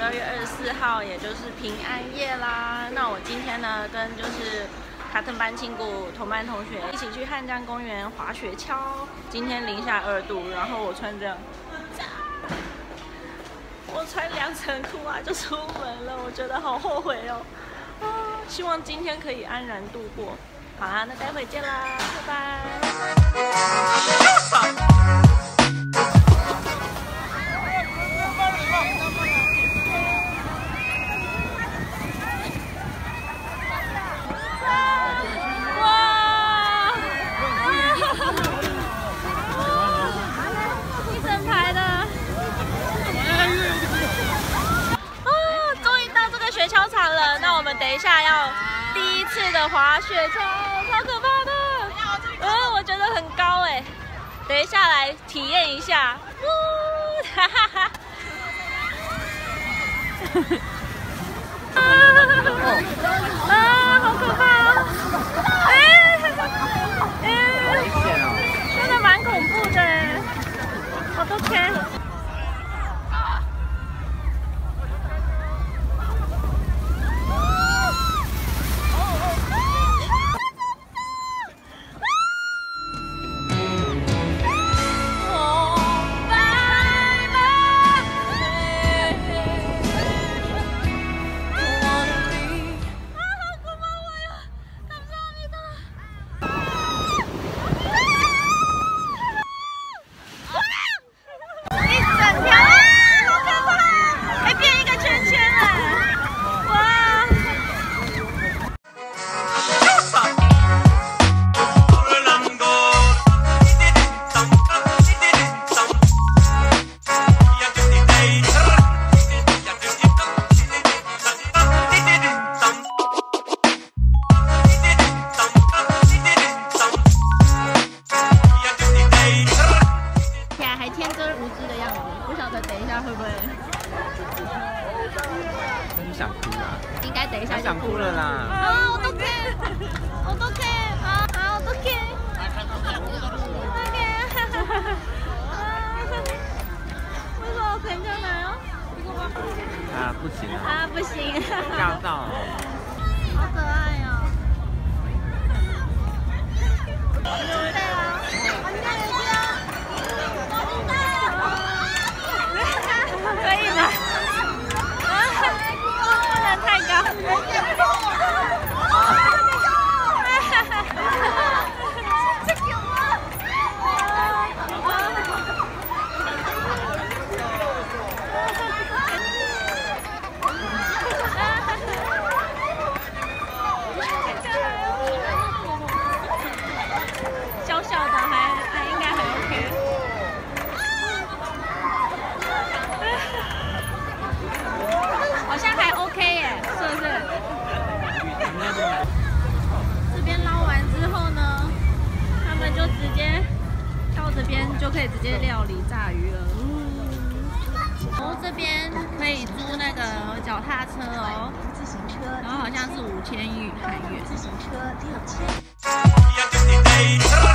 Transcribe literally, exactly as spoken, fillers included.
二月二十四号，也就是平安夜啦。那我今天呢，跟就是卡特班亲谷同班同学一起去汉江公园滑雪橇。今天零下二度，然后我穿这样，我穿两层裤啊就出门了，我觉得好后悔哦。啊，希望今天可以安然度过。好啦，那待会见啦，拜拜。等一下要第一次的滑雪橇，超可怕的！嗯，我觉得很高哎。等一下来体验一下，呜，哈哈哈！啊，好可怕！哎，哎，真的蛮恐怖的哎，我都天。 想哭啦， 应该等一下就想哭了啦。 啊，我都可以，我都可以，啊啊，我都可以，我可以，为什么我可以这样来哦？ 啊，不行啊！ 啊，不行， 吓到， 好可爱哦。准备了，可以吗？太高！小小的还还应该很 OK。好像还 OK 耶，是不是？这边捞完之后呢，他们就直接到这边就可以直接料理炸鱼了。嗯，然后这边可以租那个脚踏车哦，自行车，然后好像是五千韩元。自行车六千。